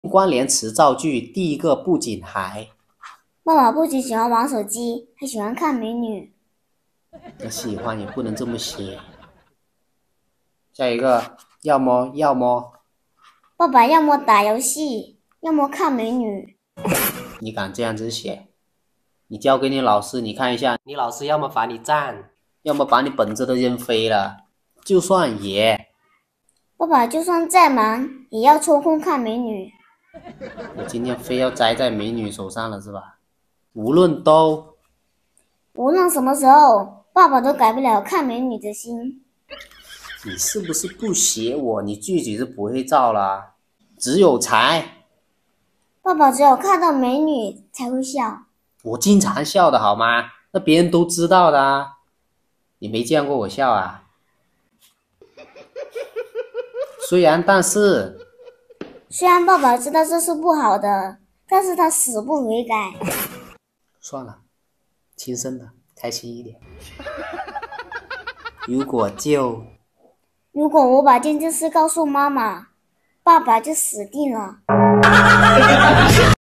关联词造句，第一个不仅还。 爸爸不仅喜欢玩手机，还喜欢看美女。 那喜欢也不能这么写。下一个，要么。 爸爸要么打游戏，要么看美女。 你敢这样子写？你交给你老师，你看一下，你老师要么罚你站，要么把你本子都扔飞了。就算也。 爸爸就算再忙，也要抽空看美女。 我今天非要栽在美女手上了是吧？无论什么时候，爸爸都改不了看美女的心。 你是不是不写我？你句子是不会造啦。只有才。 爸爸只有看到美女才会笑。 我经常笑的好吗？那别人都知道的啊。你没见过我笑啊？虽然爸爸知道这是不好的，但是他死不悔改。 算了，轻声的，开心一点。如果我把这件事告诉妈妈，爸爸就死定了。